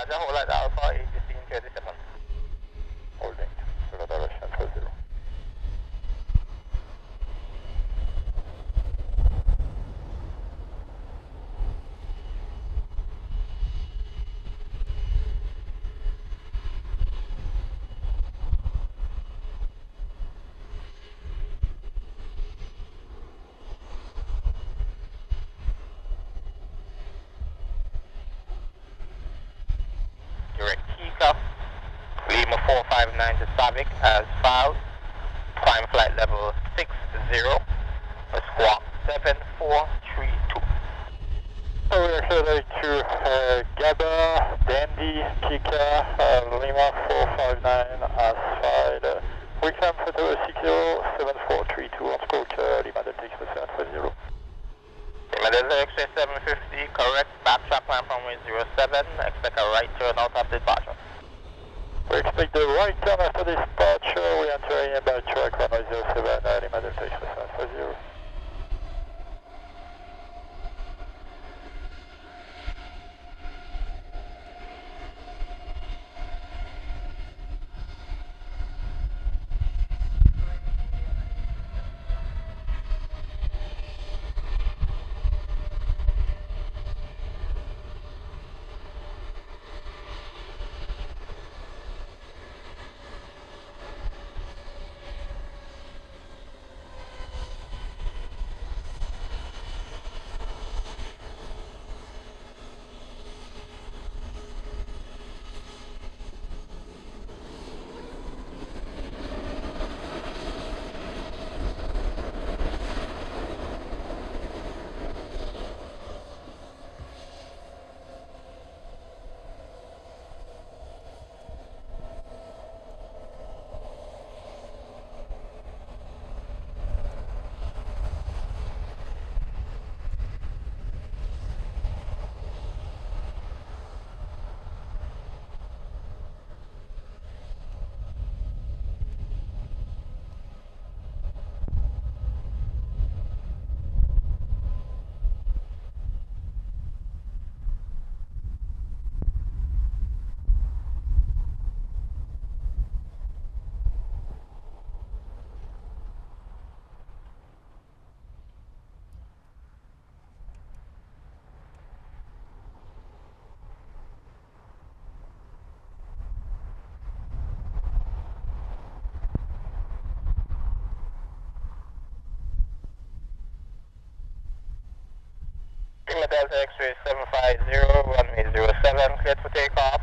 Roger, hold at Alpha 1837. Holding, zero direction for 0. Direct Kika, Lima 459 to Savic as filed. Climb flight level 60, squawk 7432. So we accelerate to GABA, Dandy, Kika, Lima 459 as filed. We climb for 60, 7432 on stroke Lima Delta Express 750. Lima Delta X-ray 750, correct, backtrack climb runway 07, expect a right turn out after departure. We expect the right turn after departure. We enter in by track runway 07, Lima Delta Express 750. Lima Delta X-ray 750, runway 07, cleared for takeoff.